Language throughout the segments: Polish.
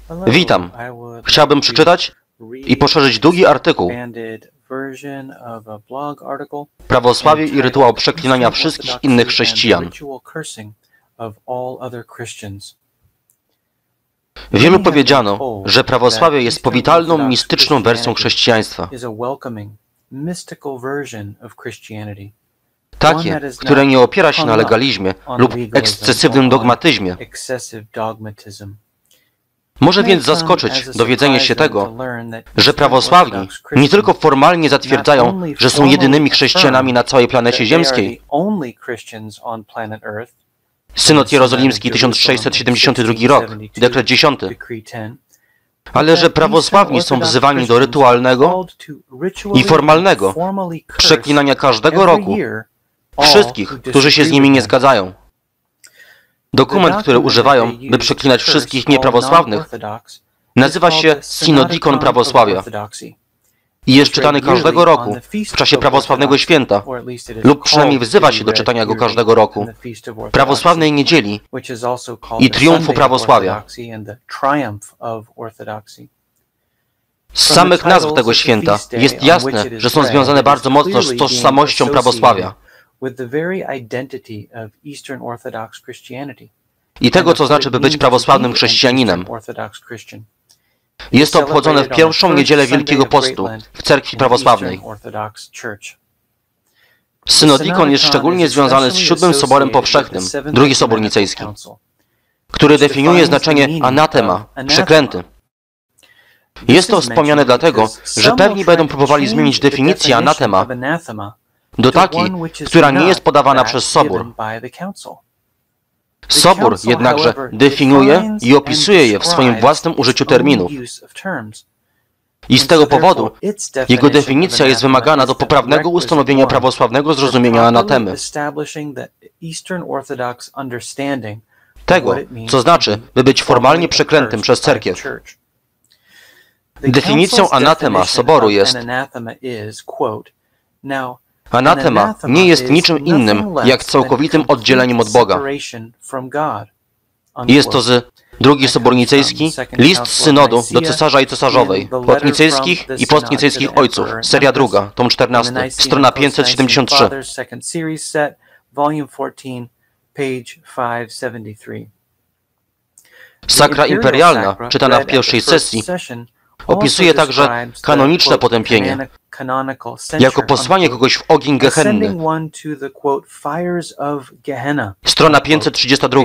Witam. Chciałbym przeczytać i poszerzyć długi artykuł Prawosławie i rytuał przeklinania wszystkich innych chrześcijan. Wielu powiedziano, że prawosławie jest powitalną, mistyczną wersją chrześcijaństwa. Takie, które nie opiera się na legalizmie lub ekscesywnym dogmatyzmie. Może więc zaskoczyć dowiedzenie się tego, że prawosławni nie tylko formalnie zatwierdzają, że są jedynymi chrześcijanami na całej planecie ziemskiej. Synod Jerozolimski 1672 rok, dekret 10. Ale że prawosławni są wzywani do rytualnego i formalnego przeklinania każdego roku wszystkich, którzy się z nimi nie zgadzają. Dokument, który używają, by przeklinać wszystkich nieprawosławnych, nazywa się Synodikon Prawosławia i jest czytany każdego roku w czasie prawosławnego święta lub przynajmniej wzywa się do czytania go każdego roku, prawosławnej niedzieli i triumfu prawosławia. Z samych nazw tego święta jest jasne, że są związane bardzo mocno z tożsamością prawosławia i tego, co znaczy, by być prawosławnym chrześcijaninem. Jest to obchodzone w pierwszą niedzielę Wielkiego Postu w cerkwi prawosławnej. Synodikon jest szczególnie związany z Siódmym Soborem Powszechnym, Drugi Sobór Nicejski, który definiuje znaczenie anatema, przeklęty. Jest to wspomniane dlatego, że pewni będą próbowali zmienić definicję anatema do takiej, która nie jest podawana przez Sobór. Sobór jednakże definiuje i opisuje je w swoim własnym użyciu terminów. I z tego powodu jego definicja jest wymagana do poprawnego ustanowienia prawosławnego zrozumienia anatemy. Tego, co znaczy, by być formalnie przeklętym przez cerkiew. Definicją anatema Soboru jest: anatema nie jest niczym innym, jak całkowitym oddzieleniem od Boga. Jest to z Drugi Sobór Nicejski, list z synodu do cesarza i cesarzowej, podnicejskich i postnicejskich ojców, seria druga, tom 14, strona 573. Sakra imperialna, czytana w pierwszej sesji, opisuje także kanoniczne potępienie, jako posłanie kogoś w ogień gehenny. Strona 532.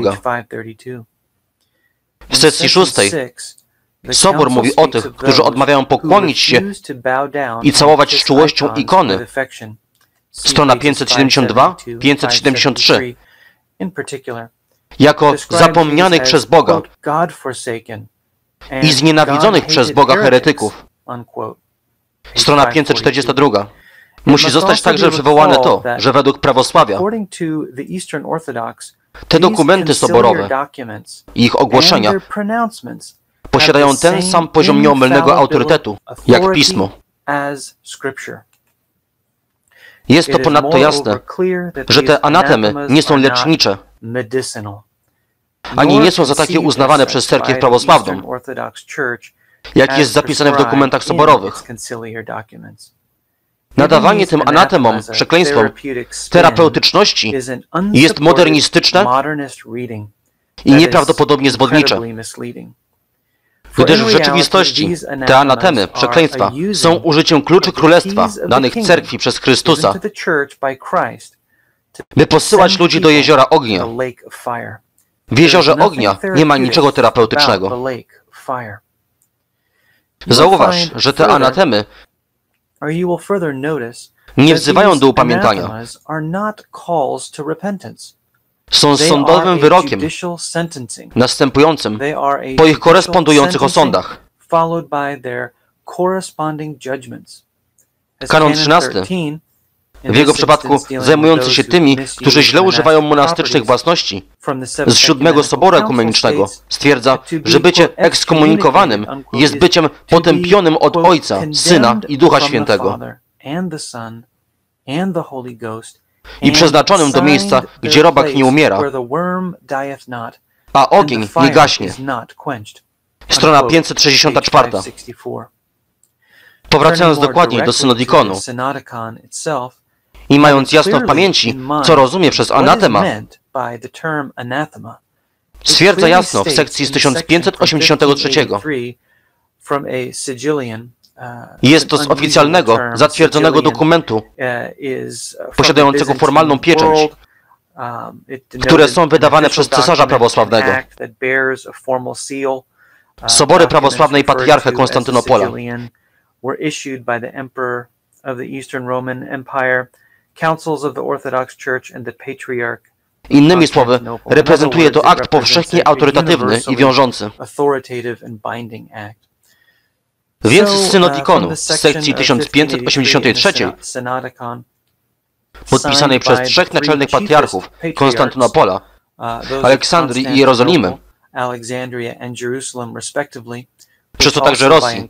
W sesji 6 Sobór mówi o tych, którzy odmawiają pokłonić się i całować z czułością ikony. Strona 572, 573. Jako zapomnianych przez Boga i znienawidzonych przez Boga heretyków. Strona 542. Musi zostać także przywołane to, że według prawosławia te dokumenty soborowe i ich ogłoszenia posiadają ten sam poziom nieomylnego autorytetu, jak Pismo. Jest to ponadto jasne, że te anatemy nie są lecznicze, ani nie są za takie uznawane przez cerkiew prawosławną, jak jest zapisane w dokumentach soborowych. Nadawanie tym anatemom, przekleństwom, terapeutyczności jest modernistyczne i nieprawdopodobnie zwodnicze, gdyż w rzeczywistości te anatemy, przekleństwa są użyciem kluczy królestwa danych cerkwi przez Chrystusa, by posyłać ludzi do jeziora ognia. W jeziorze ognia nie ma niczego terapeutycznego. Zauważ, że te anatemy nie wzywają do upamiętania. Są sądowym wyrokiem następującym po ich korespondujących osądach. Kanon 13, w jego przypadku zajmujący się tymi, którzy źle używają monastycznych własności, z Siódmego Soboru Ekumenicznego stwierdza, że bycie ekskomunikowanym jest byciem potępionym od Ojca, Syna i Ducha Świętego i przeznaczonym do miejsca, gdzie robak nie umiera, a ogień nie gaśnie. Strona 564. Powracając dokładniej do synodikonu i mając jasno w pamięci, co rozumie przez anatema, stwierdza jasno w sekcji z 1583. Jest to z oficjalnego, zatwierdzonego dokumentu, posiadającego formalną pieczęć, które są wydawane przez cesarza prawosławnego, Sobory Prawosławnej Patriarchy Konstantynopola. Innymi słowy, reprezentuje to akt powszechnie autorytatywny i wiążący. Więc z synodikonu, z sekcji 1583, podpisanej przez trzech naczelnych patriarchów Konstantynopola, Aleksandrii i Jerozolimy, przez to także Rosji,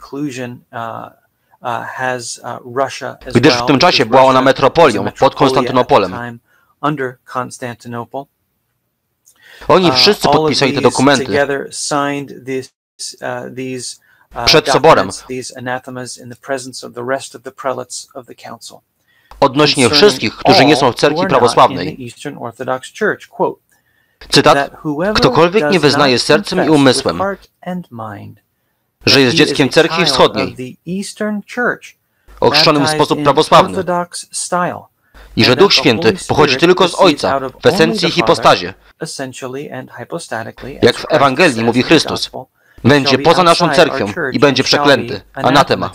gdyż w tym czasie była ona metropolią pod Konstantynopolem. Oni wszyscy podpisali te dokumenty przed Soborem odnośnie wszystkich, którzy nie są w cerkwi prawosławnej. Cytat: ktokolwiek nie wyznaje sercem i umysłem, że jest dzieckiem cerkwi wschodniej, ochrzczonym w sposób prawosławny i że Duch Święty pochodzi tylko z Ojca w esencji i hipostazie, jak w Ewangelii mówi Chrystus, będzie poza naszą cerkwią i będzie przeklęty, anatema.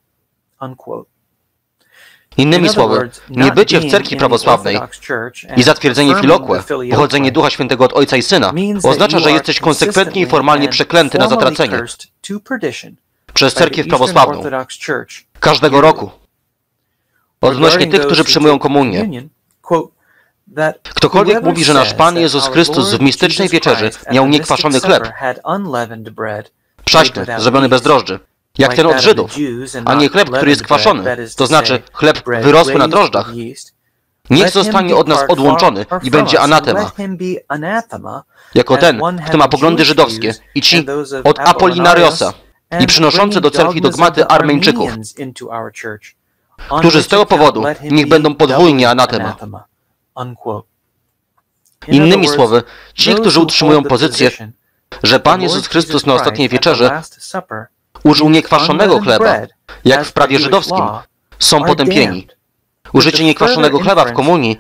Innymi słowy, niebycie w cerkwi prawosławnej i zatwierdzenie filokłe, pochodzenie Ducha Świętego od Ojca i Syna, oznacza, że jesteś konsekwentnie i formalnie przeklęty na zatracenie przez cerkiew prawosławną każdego roku. Odnośnie tych, którzy przyjmują komunię, ktokolwiek mówi, że nasz Pan Jezus Chrystus w mistycznej wieczerzy miał niekwaszony chleb, przaśny, zrobiony bez drożdży, jak ten od Żydów, a nie chleb, który jest kwaszony, to znaczy chleb wyrosły na drożdżach, niech zostanie od nas odłączony i będzie anatema, jako ten, kto ma poglądy żydowskie i ci od Apolinariosa i przynoszący do cerkwi dogmaty Armeńczyków, którzy z tego powodu niech będą podwójnie anatema. Innymi słowy, ci, którzy utrzymują pozycję, że Pan Jezus Chrystus na ostatniej wieczerze użył niekwaszonego chleba, jak w prawie żydowskim, są potępieni. Użycie niekwaszonego chleba w komunii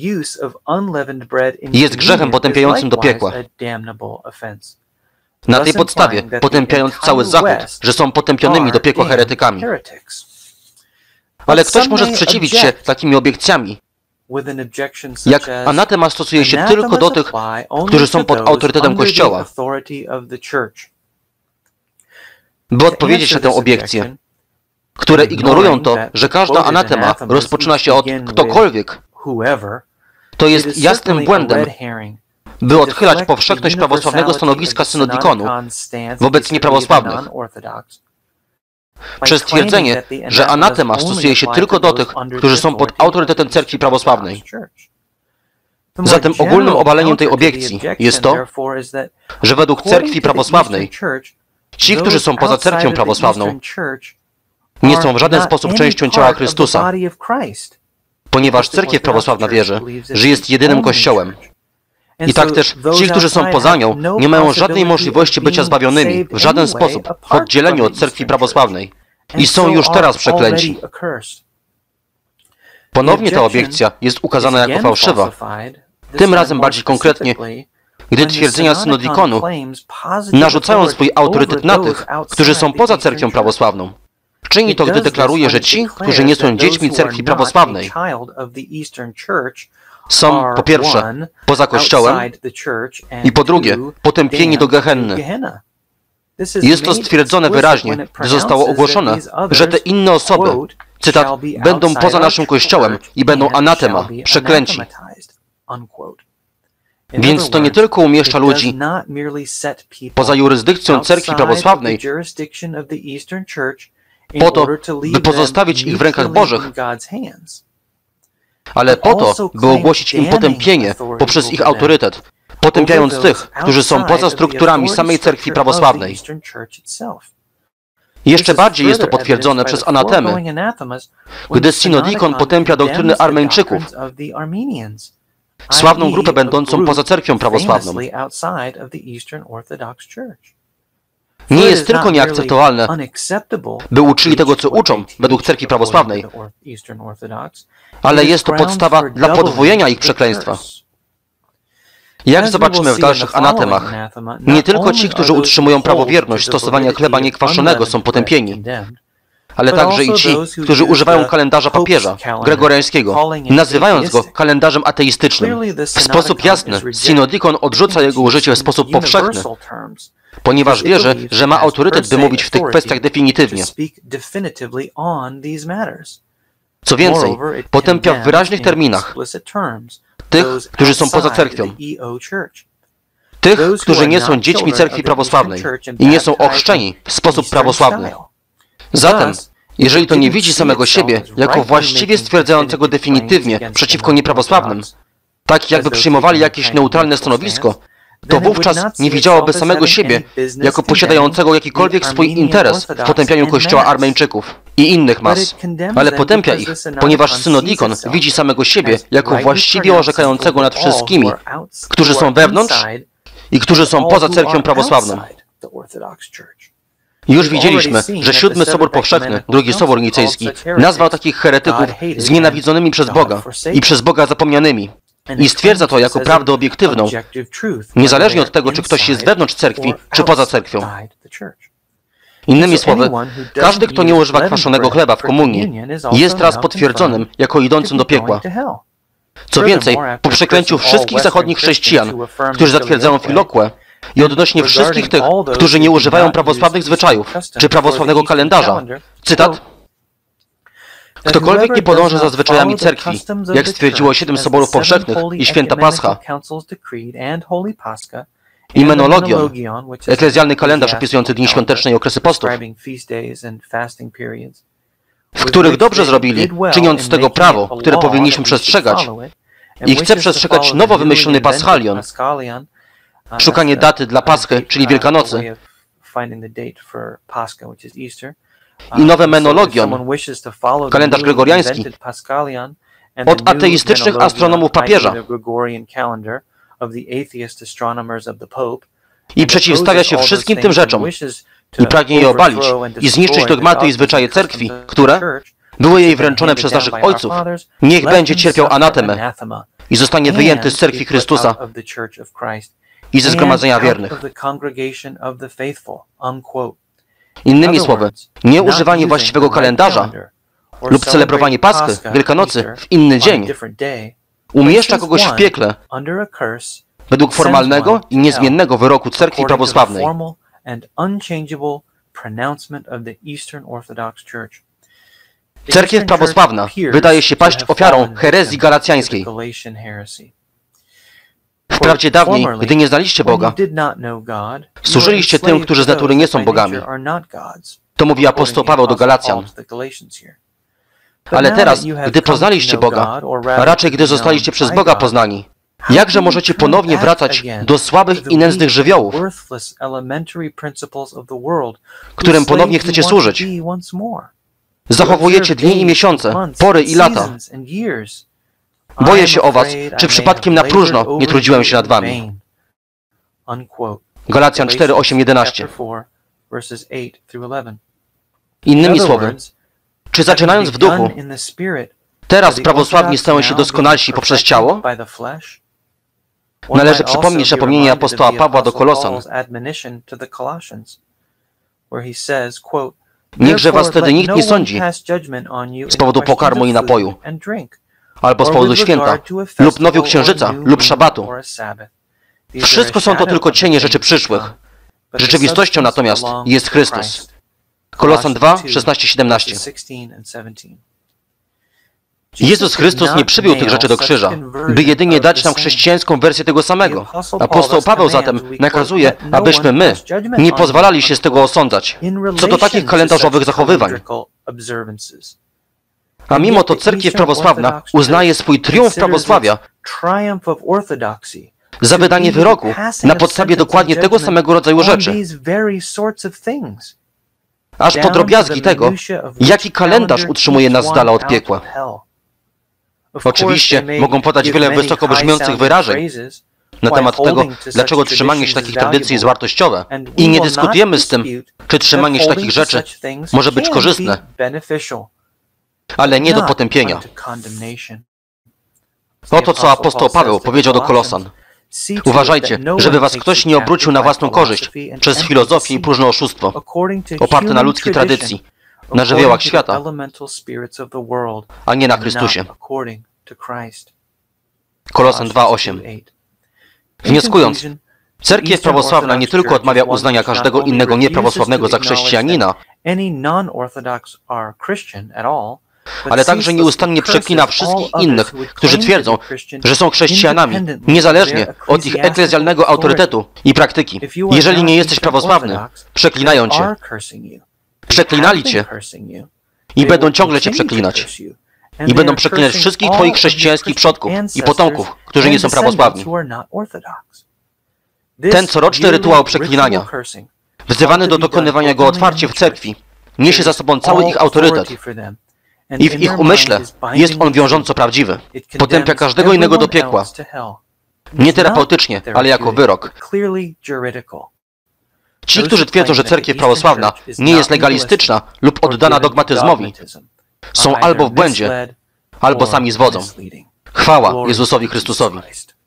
jest grzechem potępiającym do piekła. Na tej podstawie, potępiając cały Zachód, że są potępionymi do piekła heretykami. Ale ktoś może sprzeciwić się takimi obiekcjami, jak anatema stosuje się tylko do tych, którzy są pod autorytetem Kościoła. By odpowiedzieć na tę obiekcję, które ignorują to, że każda anatema rozpoczyna się od ktokolwiek, to jest jasnym błędem, by odchylać powszechność prawosławnego stanowiska synodikonu wobec nieprawosławnych. Przez twierdzenie, że anatema stosuje się tylko do tych, którzy są pod autorytetem cerkwi prawosławnej. Zatem ogólnym obaleniem tej obiekcji jest to, że według cerkwi prawosławnej ci, którzy są poza cerkwią prawosławną, nie są w żaden sposób częścią ciała Chrystusa, ponieważ cerkiew prawosławna wierzy, że jest jedynym Kościołem. I tak też ci, którzy są poza nią, nie mają żadnej możliwości bycia zbawionymi w żaden sposób w oddzieleniu od cerkwi prawosławnej i są już teraz przeklęci. Ponownie ta obiekcja jest ukazana jako fałszywa, tym razem bardziej konkretnie, gdy twierdzenia synodikonu narzucają swój autorytet na tych, którzy są poza cerkwią prawosławną. Czyni to, gdy deklaruje, że ci, którzy nie są dziećmi cerkwi prawosławnej, są po pierwsze poza Kościołem i po drugie potępieni do Gehenny. Jest to stwierdzone wyraźnie, gdy zostało ogłoszone, że te inne osoby, cytat, będą poza naszym Kościołem i będą anatema, przeklęci. Więc to nie tylko umieszcza ludzi poza jurysdykcją cerkwi prawosławnej po to, by pozostawić ich w rękach Bożych, ale po to, by ogłosić im potępienie poprzez ich autorytet, potępiając tych, którzy są poza strukturami samej cerkwi prawosławnej. Jeszcze bardziej jest to potwierdzone przez anatemy, gdy Synodikon potępia doktryny Armeńczyków, sławną grupę będącą poza cerkwią prawosławną. Nie jest tylko nieakceptowalne, by uczyli tego, co uczą według cerkwi prawosławnej, ale jest to podstawa dla podwojenia ich przekleństwa. Jak zobaczymy w dalszych anatemach, nie tylko ci, którzy utrzymują prawowierność stosowania chleba niekwaszonego, są potępieni, ale także i ci, którzy używają kalendarza papieża gregoriańskiego, nazywając go kalendarzem ateistycznym. W sposób jasny Synodikon odrzuca jego użycie w sposób powszechny, ponieważ wierzy, że ma autorytet, by mówić w tych kwestiach definitywnie. Co więcej, potępia w wyraźnych terminach tych, którzy są poza cerkwią, tych, którzy nie są dziećmi cerkwi prawosławnej i nie są ochrzczeni w sposób prawosławny. Zatem, jeżeli to nie widzi samego siebie jako właściwie stwierdzającego definitywnie przeciwko nieprawosławnym, tak jakby przyjmowali jakieś neutralne stanowisko, to wówczas nie widziałoby samego siebie jako posiadającego jakikolwiek swój interes w potępianiu Kościoła Armeńczyków i innych mas, ale potępia ich, ponieważ Synodikon widzi samego siebie jako właściwie orzekającego nad wszystkimi, którzy są wewnątrz i którzy są poza cerkwią prawosławną. Już widzieliśmy, że Siódmy Sobór Powszechny, Drugi Sobór Nicejski, nazwał takich heretyków znienawidzonymi przez Boga i przez Boga zapomnianymi. I stwierdza to jako prawdę obiektywną, niezależnie od tego, czy ktoś jest wewnątrz cerkwi, czy poza cerkwią. Innymi słowy, każdy, kto nie używa kwaszonego chleba w komunii, jest teraz potwierdzonym jako idącym do piekła. Co więcej, po przeklęciu wszystkich zachodnich chrześcijan, którzy zatwierdzają Filokłę, i odnośnie wszystkich tych, którzy nie używają prawosławnych zwyczajów, czy prawosławnego kalendarza, cytat: ktokolwiek nie podąża za zwyczajami cerkwi, jak stwierdziło 7 Soborów Powszechnych i Święta Pascha, i Menologion, eklezjalny kalendarz opisujący dni świąteczne i okresy postów, w których dobrze zrobili, czyniąc z tego prawo, które powinniśmy przestrzegać, i chce przestrzegać nowo wymyślony Paschalion, szukanie daty dla Paschy, czyli Wielkanocy, i nowe Menologion, kalendarz gregoriański, od ateistycznych astronomów papieża, i przeciwstawia się wszystkim tym rzeczom i pragnie je obalić i zniszczyć dogmaty i zwyczaje cerkwi, które były jej wręczone przez naszych ojców, niech będzie cierpiał anatemę i zostanie wyjęty z cerkwi Chrystusa i ze zgromadzenia wiernych. Innymi słowy, nieużywanie właściwego kalendarza lub celebrowanie Paschy, Wielkanocy w inny dzień umieszcza kogoś w piekle według formalnego i niezmiennego wyroku cerkwi prawosławnej. Cerkiew prawosławna wydaje się paść ofiarą herezji galacjańskiej. Wprawdzie dawniej, gdy nie znaliście Boga, służyliście tym, którzy z natury nie są bogami. To mówi apostoł Paweł do Galacjan. Ale teraz, gdy poznaliście Boga, a raczej gdy zostaliście przez Boga poznani, jakże możecie ponownie wracać do słabych i nędznych żywiołów, którym ponownie chcecie służyć? Zachowujecie dni i miesiące, pory i lata. Boję się o was, czy przypadkiem na próżno nie trudziłem się nad wami. Galacjan 4, 8, 11. Innymi słowy, czy zaczynając w duchu, teraz prawosławni stają się doskonalsi poprzez ciało? Należy przypomnieć napomnienie apostoła Pawła do Kolosan. Niechże was wtedy nikt nie sądzi z powodu pokarmu i napoju, albo z powodu święta, lub nowiu księżyca, lub szabatu. Wszystko są to tylko cienie rzeczy przyszłych. Rzeczywistością natomiast jest Chrystus. Kolosan 2, 16, 17. Jezus Chrystus nie przybił tych rzeczy do krzyża, by jedynie dać nam chrześcijańską wersję tego samego. Apostoł Paweł zatem nakazuje, abyśmy my nie pozwalali się z tego osądzać, co do takich kalendarzowych zachowywań. A mimo to cerkiew prawosławna uznaje swój triumf prawosławia za wydanie wyroku na podstawie dokładnie tego samego rodzaju rzeczy, aż po drobiazgi tego, jaki kalendarz utrzymuje nas z dala od piekła. Oczywiście mogą podać wiele wysoko brzmiących wyrażeń na temat tego, dlaczego trzymanie się takich tradycji jest wartościowe i nie dyskutujemy z tym, czy trzymanie się takich rzeczy może być korzystne, ale nie do potępienia. Oto co apostoł Paweł powiedział do Kolosan. Uważajcie, żeby was ktoś nie obrócił na własną korzyść przez filozofię i próżne oszustwo, oparte na ludzkiej tradycji, na żywiołach świata, a nie na Chrystusie. Kolosan 2:8. Wnioskując, cerkiew prawosławna nie tylko odmawia uznania każdego innego nieprawosławnego za chrześcijanina, ale także nieustannie przeklina wszystkich innych, którzy twierdzą, że są chrześcijanami, niezależnie od ich eklezjalnego autorytetu i praktyki. Jeżeli nie jesteś prawosławny, przeklinają cię. Przeklinali cię i będą ciągle cię przeklinać. I będą przeklinać wszystkich twoich chrześcijańskich przodków i potomków, którzy nie są prawosławni. Ten coroczny rytuał przeklinania, wzywany do dokonywania go otwarcie w cerkwi, niesie za sobą cały ich autorytet. I w ich umyśle jest on wiążąco prawdziwy. Potępia każdego innego do piekła. Nie terapeutycznie, ale jako wyrok. Ci, którzy twierdzą, że cerkiew prawosławna nie jest legalistyczna lub oddana dogmatyzmowi, są albo w błędzie, albo sami zwodzą. Chwała Jezusowi Chrystusowi.